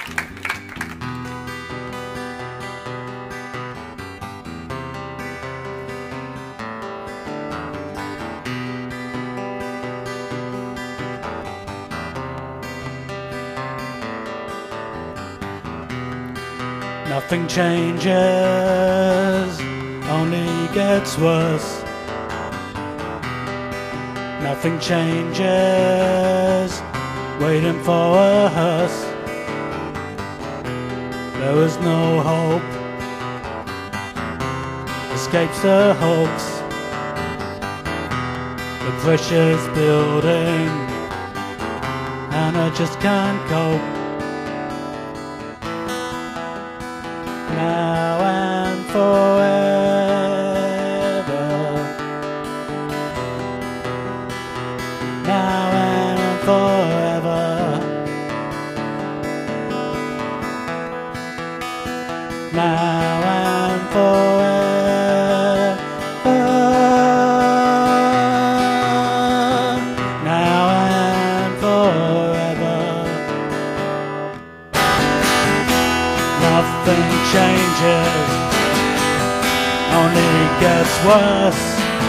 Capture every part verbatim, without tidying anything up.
Nothing changes, only gets worse. Nothing changes, waiting for a hearse. There is no hope, escapes the hoax. The pressure's building, and I just can't cope. Now and forever, now and forever, now and forever, now and forever. Nothing changes, only gets worse.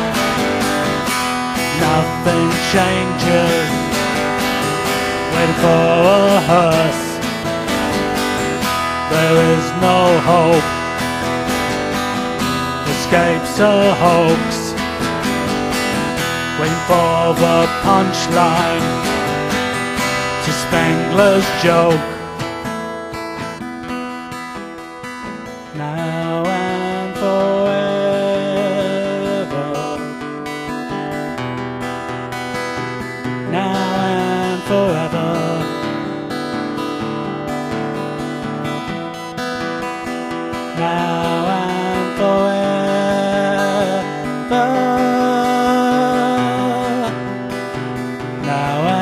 Nothing changes, waiting for a hearse. There is no hope, escapes a hoax. Waiting for the punchline to Spengler's joke. Now and forever, now and forever, now and forever, now